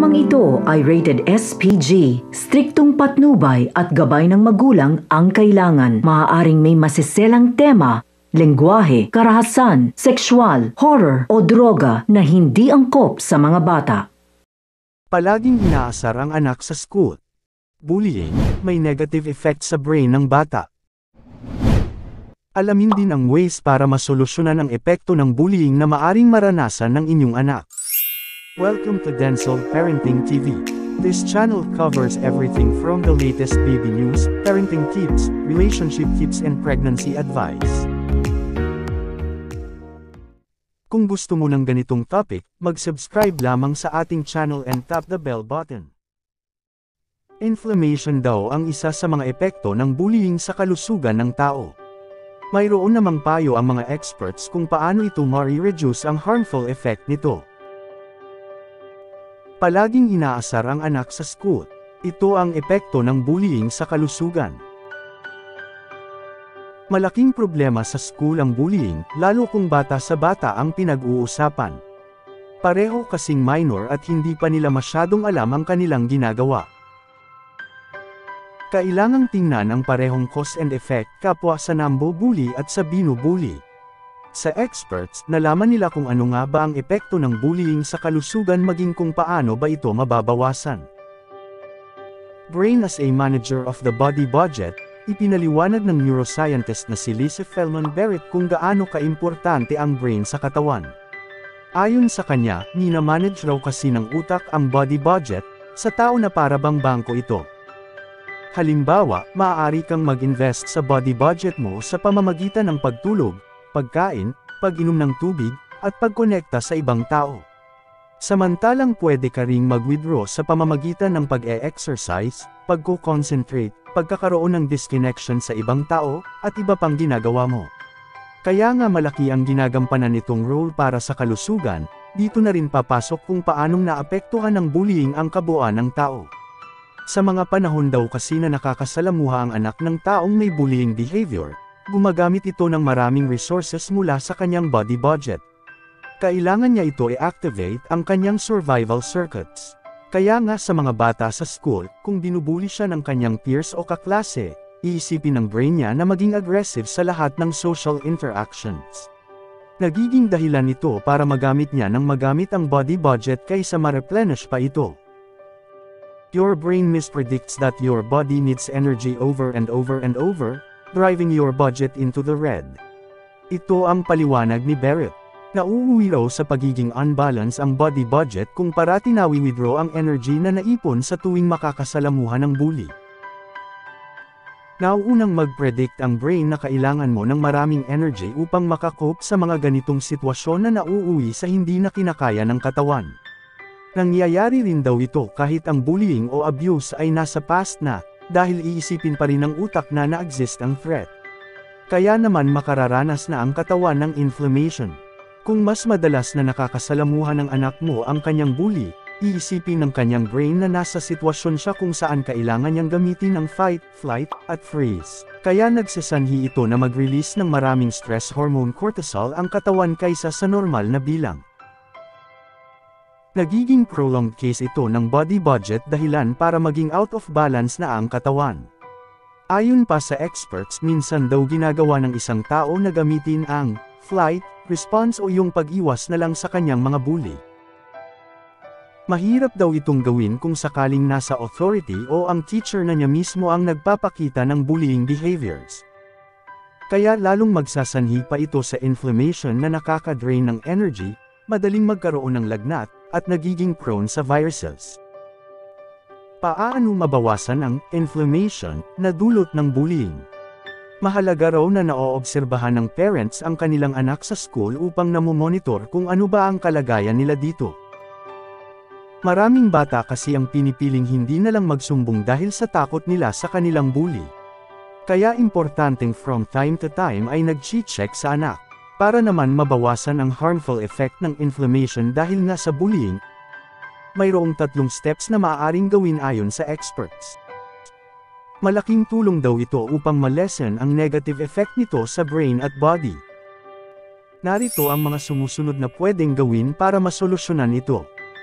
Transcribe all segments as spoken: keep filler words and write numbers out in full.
Programang ito ay rated S P G. Striktong patnubay at gabay ng magulang ang kailangan. Maaaring may masiselang tema, lengguwahe, karahasan, sexual, horror o droga na hindi angkop sa mga bata. Palaging inaasar ang anak sa school. Bullying may negative effect sa brain ng bata. Alamin din ang ways para masolusyonan ang epekto ng bullying na maaring maranasan ng inyong anak. Welcome to Denzel Parenting T V. This channel covers everything from the latest baby news, parenting tips, relationship tips and pregnancy advice. Kung gusto mo ng ganitong topic, mag-subscribe lamang sa ating channel and tap the bell button. Inflammation daw ang isa sa mga epekto ng bullying sa kalusugan ng tao. Mayroon namang payo ang mga experts kung paano ito ma-reduce ang harmful effect nito. Palaging inaasar ang anak sa school. Ito ang epekto ng bullying sa kalusugan. Malaking problema sa school ang bullying, lalo kung bata sa bata ang pinag-uusapan. Pareho kasing minor at hindi pa nila masyadong alam ang kanilang ginagawa. Kailangang tingnan ang parehong cause and effect kapwa sa nambo-bully at sa binubully. Sa experts, nalaman nila kung ano nga ba ang epekto ng bullying sa kalusugan maging kung paano ba ito mababawasan. Brain as a manager of the body budget, ipinaliwanag ng neuroscientist na si Lisa Feldman Barrett kung gaano kaimportante ang brain sa katawan. Ayon sa kanya, minamanage raw kasi ng utak ang body budget, sa tao na para bang bangko ito. Halimbawa, maaari kang mag-invest sa body budget mo sa pamamagitan ng pagtulog, pagkain, pag-inom ng tubig, at pagkonekta sa ibang tao. Samantalang pwede ka ring mag-withdraw sa pamamagitan ng pag-e-exercise, pagko-concentrate, pagkakaroon ng disconnection sa ibang tao, at iba pang ginagawa mo. Kaya nga malaki ang ginagampanan nitong role para sa kalusugan, dito na rin papasok kung paanong naapektuhan ng bullying ang kabuuan ng tao. Sa mga panahon daw kasi na nakakasalamuha ang anak ng taong may bullying behavior, gumagamit ito ng maraming resources mula sa kanyang body budget. Kailangan niya ito i-activate ang kanyang survival circuits. Kaya nga sa mga bata sa school, kung binubuli siya ng kanyang peers o kaklase, iisipin ng brain niya na maging aggressive sa lahat ng social interactions. Nagiging dahilan ito para magamit niya ng magamit ang body budget kaysa ma-replenish pa ito. Your brain mispredicts that your body needs energy over and over and over, driving your budget into the red. Ito ang paliwanag ni Barrett. Nauuwi raw sa pagiging unbalance ang body budget kung parati nawi-withdraw ang energy na naipon sa tuwing makakasalamuhan ng bully. Nauunang mag-predict ang brain na kailangan mo ng maraming energy upang makakope sa mga ganitong sitwasyon na nauuwi sa hindi na kinakaya ng katawan. Nangyayari rin daw ito kahit ang bullying o abuse ay nasa past na, dahil iisipin pa rin ng utak na na-exist ang threat. Kaya naman makararanas na ang katawan ng inflammation. Kung mas madalas na nakakasalamuhan ng anak mo ang kanyang bully, iisipin ng kanyang brain na nasa sitwasyon siya kung saan kailangan niyang gamitin ang fight, flight, at freeze. Kaya nagsasanhi ito na mag-release ng maraming stress hormone cortisol ang katawan kaysa sa normal na bilang. Nagiging prolonged case ito ng body budget dahilan para maging out of balance na ang katawan. Ayon pa sa experts, minsan daw ginagawa ng isang tao na gamitin ang flight response o yung pag-iwas na lang sa kanyang mga bully. Mahirap daw itong gawin kung sakaling nasa authority o ang teacher na niya mismo ang nagpapakita ng bullying behaviors. Kaya lalong magsasanhi pa ito sa inflammation na nakaka-drain ng energy, madaling magkaroon ng lagnat, at nagiging prone sa viruses. Paano mabawasan ang inflammation na dulot ng bullying? Mahalaga raw na naoobserbahan ng parents ang kanilang anak sa school upang namomonitor kung ano ba ang kalagayan nila dito. Maraming bata kasi ang pinipiling hindi na lang magsumbong dahil sa takot nila sa kanilang bully. Kaya importanteng from time to time ay nag-check sa anak. Para naman mabawasan ang harmful effect ng inflammation dahil nga sa bullying, mayroong tatlong steps na maaaring gawin ayon sa experts. Malaking tulong daw ito upang ma-lessen ang negative effect nito sa brain at body. Narito ang mga sumusunod na pwedeng gawin para masolusyonan ito.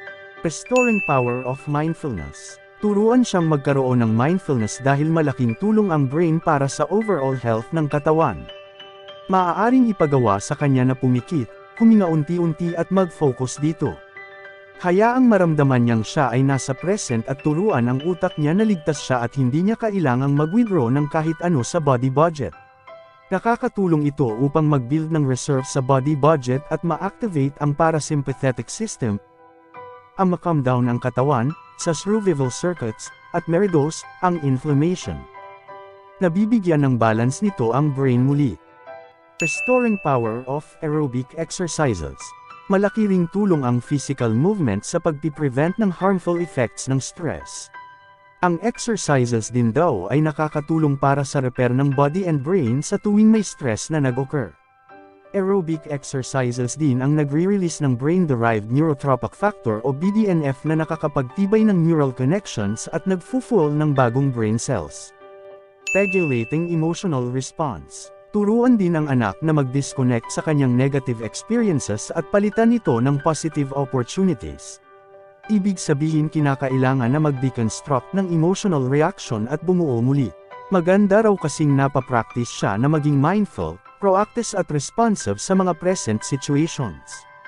Restoring power of mindfulness. Turuan siyang magkaroon ng mindfulness dahil malaking tulong ang brain para sa overall health ng katawan. Maaaring ipagawa sa kanya na pumikit, huminga unti-unti at mag-focus dito. Hayaang maramdaman niyang siya ay nasa present at turuan ang utak niya na ligtas siya at hindi niya kailangang mag-withdraw ng kahit ano sa body budget. Nakakatulong ito upang mag-build ng reserve sa body budget at ma-activate ang parasympathetic system, ang ma-calm down ang katawan, sa survival circuits, at meredos, ang inflammation. Nabibigyan ng balance nito ang brain muli. Restoring power of aerobic exercises. Malaki ring tulong ang physical movement sa pagpiprevent ng harmful effects ng stress. Ang exercises din daw ay nakakatulong para sa repair ng body and brain sa tuwing may stress na nag-occur. Aerobic exercises din ang nagre-release ng brain-derived neurotrophic factor o B D N F na nakakapagtibay ng neural connections at nagfu-fuel ng bagong brain cells. Regulating emotional response. Turuan din ang anak na mag-disconnect sa kanyang negative experiences at palitan ito ng positive opportunities. Ibig sabihin kinakailangan na mag-deconstruct ng emotional reaction at bumuo muli. Maganda raw kasing napapractice siya na maging mindful, proactive at responsive sa mga present situations.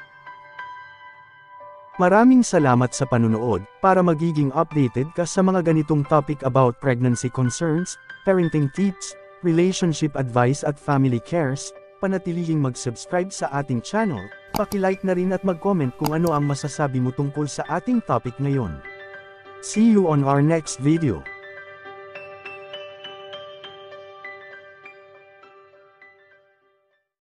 Maraming salamat sa panunood. Para magiging updated ka sa mga ganitong topic about pregnancy concerns, parenting tips, relationship advice at family cares, panatilihing mag-subscribe sa ating channel, paki-like na rin at mag-comment kung ano ang masasabi mo tungkol sa ating topic ngayon. See you on our next video.